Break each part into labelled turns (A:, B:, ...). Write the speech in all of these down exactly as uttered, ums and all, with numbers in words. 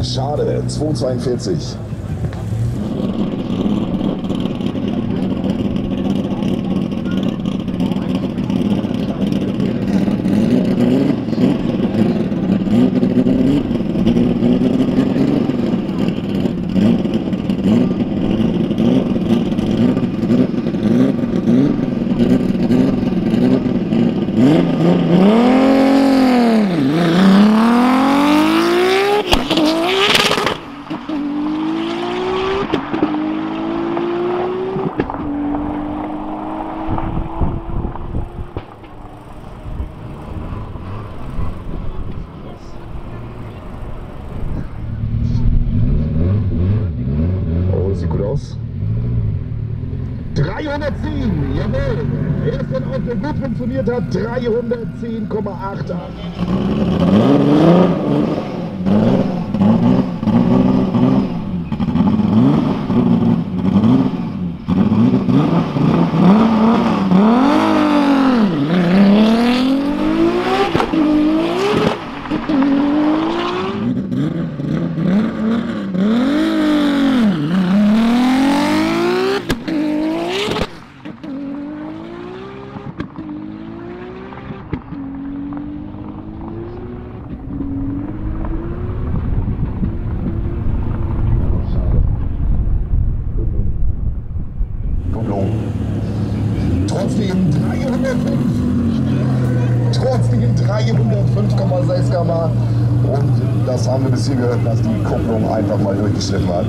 A: Schade, zwei zweiundvierzig. Sieht gut aus. dreihundertzehn, jawohl. Erst wenn Auto gut funktioniert hat, dreihundertzehn Komma acht. Trotzdem dreihundertfünf. Trotzdem dreihundertfünf Komma sechs Gamma. Und das haben wir bis hier gehört, dass die Kupplung einfach mal durchgeschliffen hat.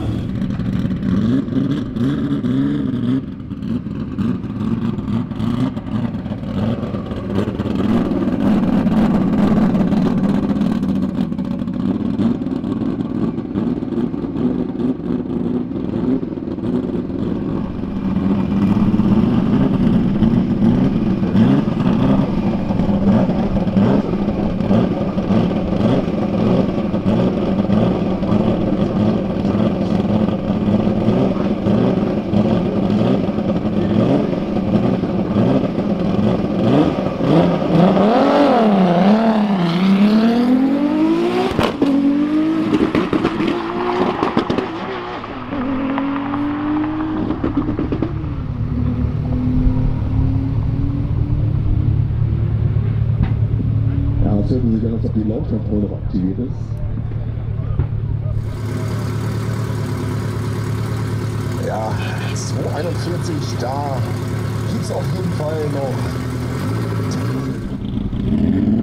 A: Checken Sie gerne, ob die Lautkontrolle noch aktiviert ist. Ja, zwei einundvierzig, da gibt es auf jeden Fall noch